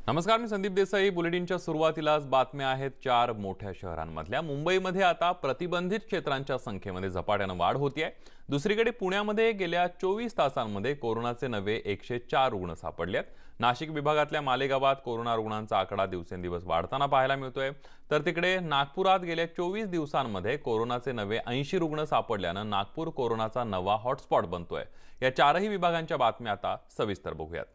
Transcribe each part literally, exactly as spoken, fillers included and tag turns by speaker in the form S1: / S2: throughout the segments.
S1: नमस्कार, मी संदीप देसाई। बुलेटिनच्या सुरुवातीलाच बातम्या आहेत चार मोठ्या शहरांमधल्या। मुंबईमध्ये आता प्रतिबंधित क्षेत्रांच्या संख्येमध्ये झपाट्याने वाढ होतीये। दुसरीकडे पुण्यामध्ये गेल्या चोवीस तासांमध्ये कोरोनाचे नवे एकशे चार रुग्ण सापडलेत। नाशिक विभागातल्या मालेगावात कोरोना रुग्णांचा आकडा दिवसेंदिवस वाढताना पाहायला मिळतोय। तर तिकडे नागपुरात गेल्या चोवीस दिवसांमध्ये कोरोनाचे नवे ऐंशी रुग्ण सापडल्याने नागपूर कोरोनाचा नवा हॉटस्पॉट बनतोय। या चारही विभागांच्या बातम्या आता सविस्तर बघूयात।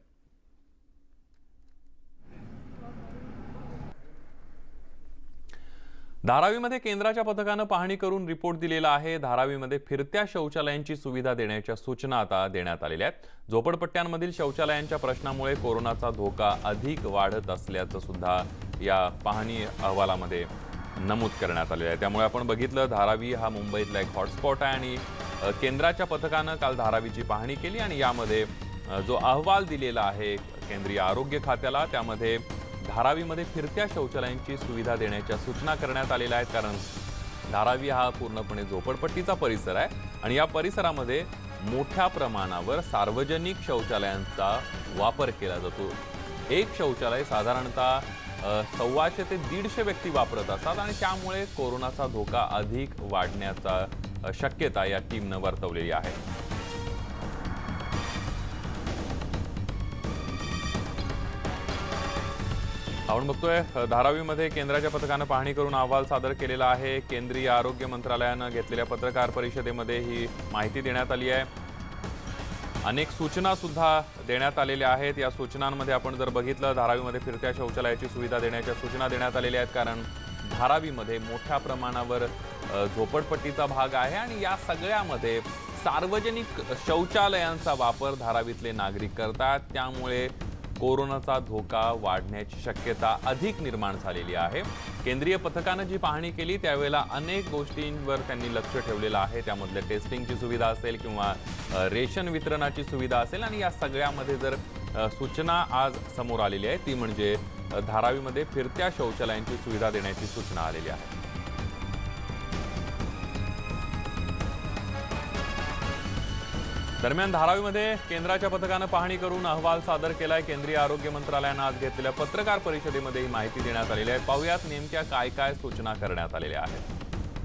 S1: धारावीमध्ये केंद्राच्या पथकाने पाहणी करून रिपोर्ट दिलेला आहे। धारावीमध्ये फिरत्या शौचालयांची सुविधा देण्याच्या सूचना आता देण्यात आलेल्या आहेत। झोपडपट्ट्यांमधील शौचालयांच्या प्रश्नामुळे कोरोनाचा धोका अधिक वाढत असल्याचं सुद्धा या पाहणी अहवालामध्ये नमूद करण्यात आले आहे। त्यामुळे आपण बघितलं, धारावी हा मुंबईतला एक हॉटस्पॉट आहे आणि केंद्राच्या पथकाने काल धारावीची पाहणी केली आणि यामध्ये जो अहवाल दिलेला आहे केंद्रीय आरोग्य खात्याला, त्यामध्ये धारावीमध्ये फिरत्या शौचालयांची सुविधा देण्याच्या सूचना करण्यात आलेल्या आहेत। कारण धारावी हा पूर्णपणे झोपडपट्टीचा परिसर आहे आणि या परिसरामध्ये मोठ्या प्रमाणावर सार्वजनिक शौचालयांचा वापर केला जातो। एक शौचालय साधारणतः सव्वाशे ते दीडशे व्यक्ती वापरत असतात आणि त्यामुळे कोरोनाचा धोका अधिक वाढण्याचा शक्यता या टीमने वर्तवलेली आहे। आपण बघतोय धारावीमध्ये केंद्राच्या पथकाने पाहणी करून अहवाल सादर केलेला आहे। केंद्रीय आरोग्य मंत्रालयाने घेतलेल्या पत्रकार परिषदेमध्ये ही माहिती देण्यात आली आहे। अनेक सूचना सुद्धा देण्यात आलेल्या आहेत। या सूचनांमध्ये आपण जर बघितलं, धारावीमध्ये फिरत्या शौचालयाची सुविधा देण्याच्या सूचना देण्यात आलेल्या आहेत। कारण धारावीमध्ये मोठ्या प्रमाणावर झोपडपट्टीचा भाग आहे आणि या सगळ्यामध्ये सार्वजनिक शौचालयांचा वापर धारावीतले नागरिक करतात, त्यामुळे कोरोनाचा धोका वाढण्याची शक्यता अधिक निर्माण झालेली आहे। केंद्रीय पथकाने जी पाहणी केली त्यावेळेला अनेक गोष्टींवर त्यांनी लक्ष ठेवलेलं आहे। त्यामध्ये टेस्टिंगची सुविधा असेल किंवा रेशन वितरणाची सुविधा असेल आणि या सगळ्यामध्ये जर सूचना आज समोर आलेली आहे ती म्हणजे धारावीमध्ये फिरत्या शौचालयांची सुविधा देण्याची सूचना आलेली आहे। दरम्यान धारावीमध्ये केंद्राच्या पथकाने पाहणी करून अहवाल सादर केलाय। केंद्रीय आरोग्य मंत्रालयाने आज घेतलेल्या पत्रकार परिषदेमध्ये ही माहिती देण्यात आलेली आहे। पाहूयात नेमक्या काय काय सूचना करण्यात आलेल्या आहेत।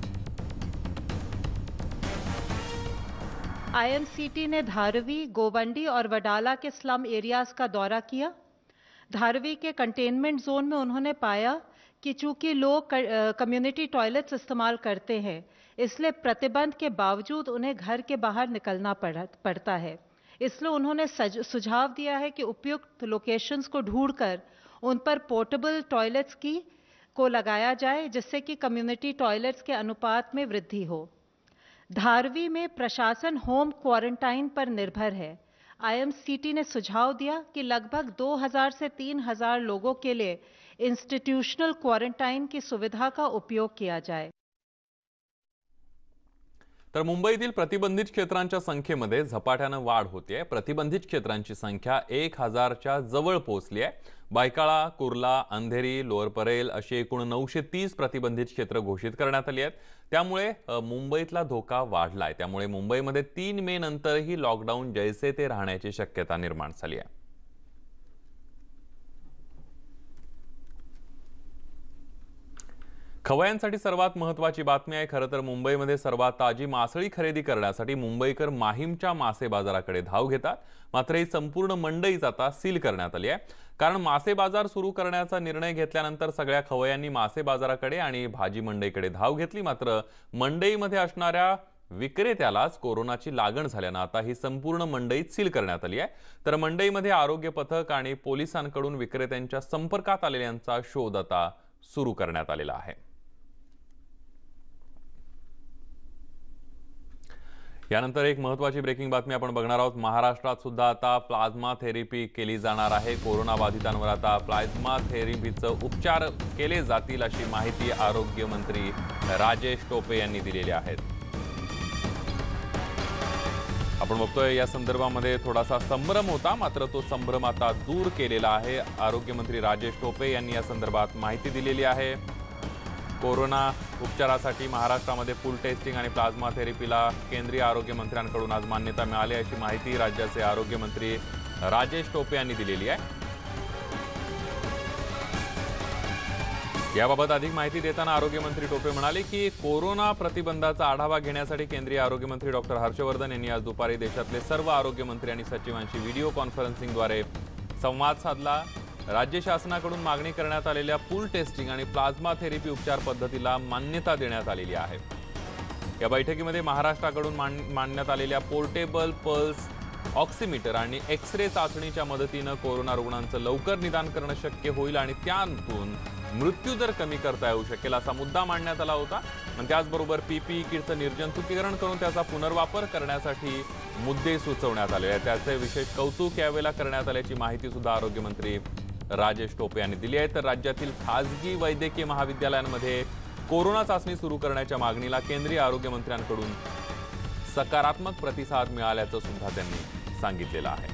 S2: आईएमसीटी ने धारवी, गोवंडी और वडाला के स्लम एरियाज का दौरा किया। धारवी के कंटेनमेंट जोन में उन्होंने पाया कि चूंकि लोग कम्युनिटी टॉयलेट्स इस्तेमाल करते हैं, इसलिए प्रतिबंध के बावजूद उन्हें घर के बाहर निकलना पड़ता है। इसलिए उन्होंने सुझाव दिया है कि उपयुक्त लोकेशंस को ढूंढकर उन पर पोर्टेबल टॉयलेट्स की को लगाया जाए, जिससे कि कम्युनिटी टॉयलेट्स के अनुपात में वृद्धि हो। धारवी में प्रशासन होम क्वारंटाइन पर निर्भर है। आईएमसीटी ने सुझाव दिया कि लगभग दो हज़ार से तीन हज़ार लोगों के लिए इंस्टीट्यूशनल क्वारंटाइन की सुविधा का उपयोग किया जाए।
S1: तर मुंबईतील प्रतिबंधित क्षेत्रांच्या संख्येमध्ये झपाट्याने वाढ होते। प्रतिबंधित क्षेत्रांची संख्या एक हजारच्या जवळ पोहोचली आहे। बायकाळा, कुर्ला, अंधेरी, लोअर परेल अशी एकूण नऊशे तीस प्रतिबंधित क्षेत्र घोषित करण्यात आली आहेत। त्यामुळे मुंबईतला धोका वाढलाय। त्यामुळे मुंबईमध्ये तीन मे नंतरही लॉकडाऊन जैसे ते राहण्याची शक्यता निर्माण झाली आहे। खवयांसाठी सर्वात महत्त्वाची बातमी आहे। खरं तर मुंबईमध्ये सर्वात ताजी मासळी खरेदी करण्यासाठी मुंबईकर माहीमच्या मासे बाजाराकडे धाव घेतात। मात्र ही संपूर्ण मंडईच आता सील करण्यात आली आहे। कारण मासे बाजार सुरू करण्याचा निर्णय घेतल्यानंतर सगळ्या खवयांनी मासे बाजाराकडे आणि भाजी मंडईकडे धाव घेतली। मात्र मंडईमध्ये असणाऱ्या विक्रेत्यालाच कोरोनाची लागण झाल्याने आता ही संपूर्ण मंडई सील करण्यात आली आहे। तर मंडईमध्ये आरोग्य पथक आणि पोलिसांकडून विक्रेत्यांच्या संपर्कात आलेल्यांचा शोध आता सुरू करण्यात आलेला आहे। यानंतर एक महत्त्वाची ब्रेकिंग बातमी आपण बघणार आहोत। महाराष्ट्रात सुद्धा आता प्लाझ्मा थेरपी केली जाणार आहे। कोरोना बाधितांवर आता प्लाझ्मा थेरपीचे उपचार केले जातील अशी माहिती आरोग्य मंत्री राजेश टोपे यांनी दिलेली आहे। आपण बघतोय या संदर्भामध्ये थोडासा संभ्रम होता, मात्र तो संभ्रम आता दूर केलेला आहे। आरोग्य मंत्री राजेश टोपे यांनी या संदर्भात माहिती दिलेली आहे। कोरोना उपचारासाठी महाराष्ट्रामध्ये फुल टेस्टिंग आणि प्लाझ्मा थेरपीला केंद्रीय आरोग्य मंत्र्यांकडून आज मान्यता मिळाली अशी माहिती राज्याचे आरोग्य मंत्री राजेश टोपे यांनी दिलेली आहे। याबाबत अधिक माहिती देताना आरोग्यमंत्री टोपे म्हणाले की कोरोना प्रतिबंधाचा आढावा घेण्यासाठी केंद्रीय आरोग्यमंत्री डॉक्टर हर्षवर्धन यांनी आज दुपारी देशातले सर्व आरोग्यमंत्री आणि सचिवांशी व्हिडिओ कॉन्फरन्सिंगद्वारे संवाद साधला। राज्य शासनाकडून मागणी करण्यात आलेल्या पूल टेस्टिंग आणि प्लाझ्मा थेरपी उपचार पद्धतीला मान्यता देण्यात आलेली आहे। या बैठकीमध्ये महाराष्ट्राकडून मांडण्यात आलेल्या पोर्टेबल पल्स ऑक्सिमीटर आणि एक्स रे चाचणीच्या मदतीने कोरोना रुग्णांचं लवकर निदान करणं शक्य होईल आणि त्यातून मृत्यूदर कमी करता येऊ शकेल असा मुद्दा मांडण्यात आला होता। आणि त्याचबरोबर पीपीई किटचं निर्जंतुकीकरण करून त्याचा पुनर्वापर करण्यासाठी मुद्दे सुचवण्यात आले आहेत। त्याचे विशेष कौतुक यावेळेला करण्यात आल्याची माहिती सुद्धा आरोग्यमंत्री राजेश टोपे यांनी दिली आहे। तर राज्यातील खासगी वैद्यकीय महाविद्यालयांमध्ये कोरोना चाचणी सुरू करण्याच्या मागणीला केंद्रीय आरोग्यमंत्र्यांकडून सकारात्मक प्रतिसाद मिळाल्याचं सुद्धा त्यांनी सांगितलेलं आहे।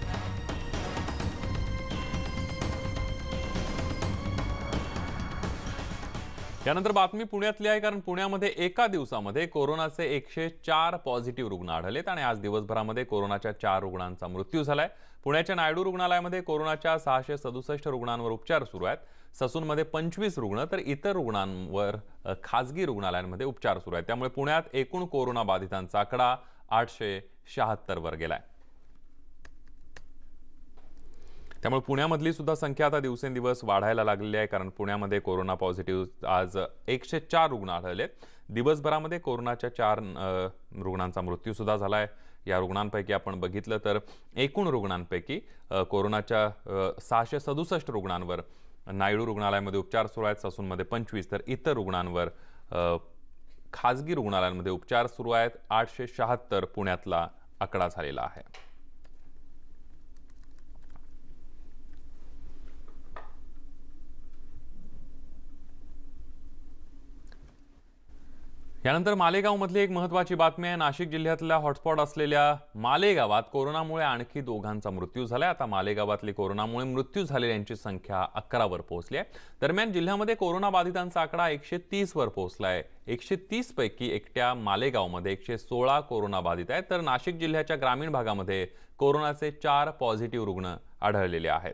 S1: यानंतर बातमी पुण्यातली आहे, कारण पुण्यामध्ये एका दिवसामध्ये कोरोनाचे एकशे चार पॉझिटिव्ह रुग्ण आढळलेत आणि आज दिवसभरामध्ये कोरोनाच्या चार रुग्णांचा मृत्यू झालाय। पुण्याच्या नायडू रुग्णालयामध्ये कोरोनाच्या सहाशे सदुसष्ट रुग्णांवर उपचार सुरू आहेत। ससूनमध्ये पंचवीस रुग्ण तर इतर रुग्णांवर खासगी रुग्णालयांमध्ये उपचार सुरू आहेत। त्यामुळे पुण्यात एकूण कोरोना बाधितांचा आकडा आठशे शहात्तर वर गेलाय। त्यामुळे पुण्यामधली सुद्धा संख्या आता दिवसेंदिवस वाढायला लागलेली आहे, कारण पुण्यामध्ये कोरोना पॉझिटिव्ह आज एकशे चार रुग्ण आढळले। दिवसभरामध्ये कोरोनाच्या चार रुग्णांचा मृत्यू सुद्धा झालाय। या रुग्णांपैकी आपण बघितलं तर एकूण रुग्णांपैकी कोरोनाच्या सहाशे सदुसष्ट रुग्णांवर नायडू रुग्णालयामध्ये उपचार सुरू आहेत। ससूनमध्ये पंचवीस तर इतर रुग्णांवर खासगी रुग्णालयांमध्ये उपचार सुरू आहेत। आठशे शहात्तर पुण्यातला आकडा झालेला आहे। यानंतर मालेगावमधली एक महत्त्वाची बातमी आहे। नाशिक जिल्ह्यातल्या हॉटस्पॉट असलेल्या मालेगावात कोरोनामुळे आणखी दोघांचा मृत्यू झालाय। आता मालेगावातली कोरोनामुळे मृत्यू झालेल्यांची संख्या अकरा वर पोहोचली आहे। दरम्यान जिल्ह्यामध्ये कोरोना बाधितांचा आकडा एकशे तीस वर पोहोचलाय। एकशे तीस पैकी एकट्या मालेगावमध्ये एकशे सोळा कोरोना बाधित आहेत, तर नाशिक जिल्ह्याच्या ग्रामीण भागामध्ये कोरोनाचे चार पॉझिटिव्ह रुग्ण आढळलेले आहेत।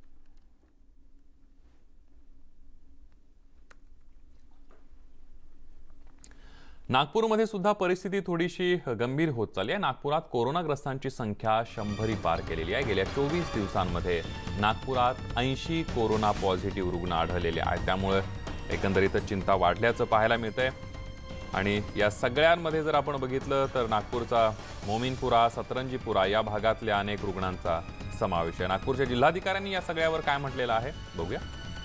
S1: नागपूरमध्ये सुद्धा परिस्थिती थोडीशी गंभीर होत चालली आहे। नागपुरात कोरोनाग्रस्तांची संख्या शंभरी पार केलेली आहे। गेल्या चोवीस दिवसांमध्ये नागपुरात ऐंशी कोरोना पॉझिटिव्ह रुग्ण आढळलेले आहेत। त्यामुळे एकंदरीतच चिंता वाढल्याचं पाहायला मिळतंय। आणि या सगळ्यांमध्ये जर आपण बघितलं तर नागपूरचा मोमीनपुरा, सतरंजीपुरा या भागातल्या अनेक रुग्णांचा समावेश आहे। नागपूरच्या जिल्हाधिकाऱ्यांनी या सगळ्यावर काय म्हटलेलं आहे बघूया।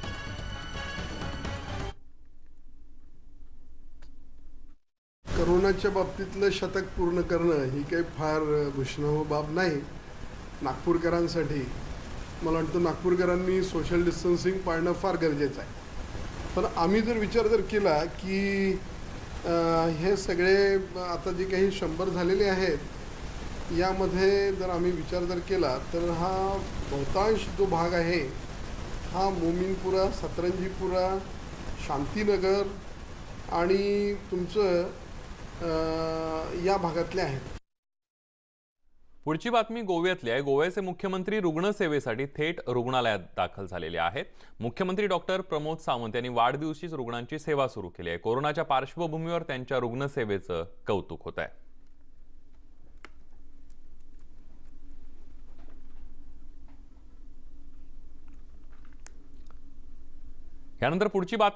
S3: कोरोनाच्या बाबतीतलं शतक पूर्ण करणं ही काही फार भूषणावह बाब नाही नागपूरकरांसाठी। मला वाटतं नागपूरकरांनी सोशल डिस्टन्सिंग पाळणं फार गरजेचं आहे। पण आम्ही जर विचार जर केला की हे सगळे आता जे काही शंभर झालेले आहेत यामध्ये जर आम्ही विचार जर केला तर हा बहुतांश जो भाग आहे हा मोमीनपुरा, सतरंजीपुरा, शांतीनगर आणि तुमचं या भागातले आहेत।
S1: पुढची बातमी गोव्यातली आहे। गोव्याचे मुख्यमंत्री रुग्णसेवेसाठी थेट रुग्णालयात दाखल झालेले आहेत। मुख्यमंत्री डॉक्टर प्रमोद सावंत यांनी वाढदिवशीच रुग्णांची सेवा सुरू केली आहे। कोरोनाच्या पार्श्वभूमीवर त्यांच्या रुग्णसेवेचं कौतुक होत आहे। यानंतर पुढची बातमी